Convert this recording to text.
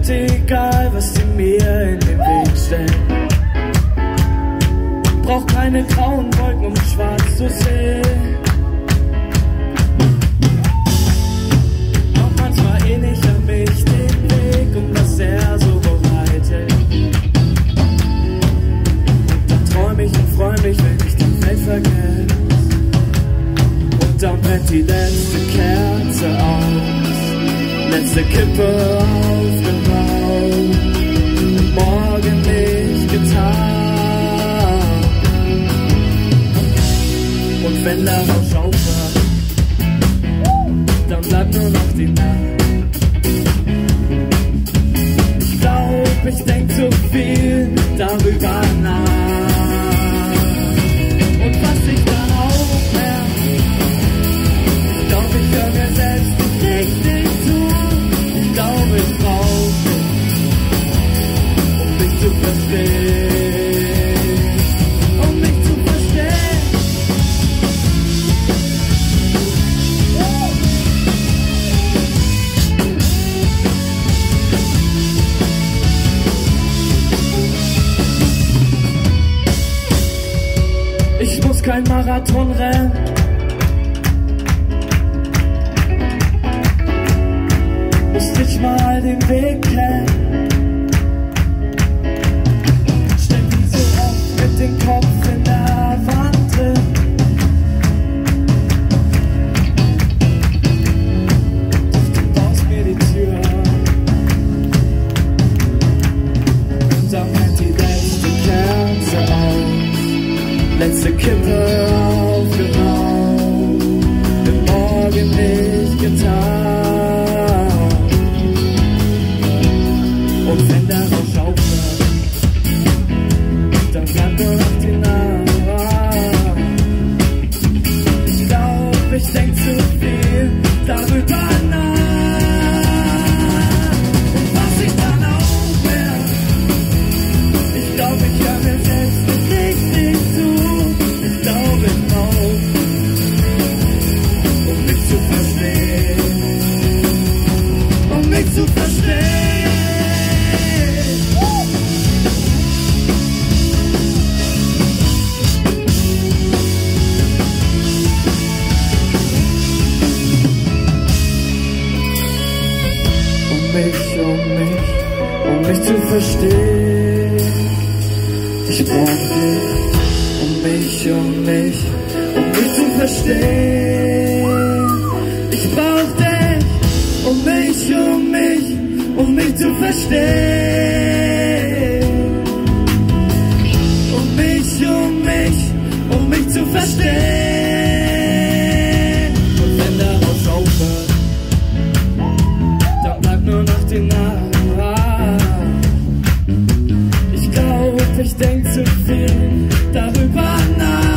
egal, was sie mir in den Weg stellen. Brauch keine grauen Wolken, um schwarz zu sehen. Auch manchmal ähnlich an mich den Weg und was er so bereitet. Und dann träum ich und freu mich, wenn ich die Welt vergesse. Und dann brennt die letzte Kerze aus, letzte Kippe aufgeraucht, morgen nicht getan. Und wenn der Rausch aufhört, dann bleibt nur noch die Nacht. Ich glaub, ich denk zu viel darüber nach. Und was ich dann auch merke, ich glaub, ich hör mir selbst nicht richtig zu. Ich glaube, ich brauch dich, um mich zu verstehen. Um mich zu verstehen. Ich muss kein Marathon rennen. Muss nicht mal den Weg kennen. Steck wie so oft mit dem Kopf in der Wand drin. Du baust mir die Tür. Und dann brennt die letzte Kerze aus, letzte Kippe aufgeraucht, den Morgen nicht getan. Und wenn der Rausch aufhört, dann bleibt nur noch die Nacht. Ich glaub, ich denk zu viel darüber nach. Und was ich dann auch merk, ich glaub, ich hör mir selbst nicht richtig zu. Ich glaub, ich brauch dich, um mich zu verstehen. Um mich zu verstehen. Um mich zu verstehen. Ich brauch dich, um mich zu verstehen. Ich brauch dich, um mich zu verstehen. Um mich zu verstehen. Und wenn der Rausch aufhört, dann bleibt nur noch die Nacht. Ich glaub, ich denk zu viel darüber nach.